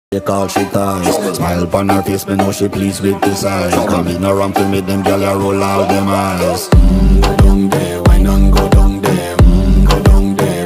Take all she ties. Smile upon her face, me know she pleased with this eyes. Coming around to me, them gyal a roll out them eyes. Go down there.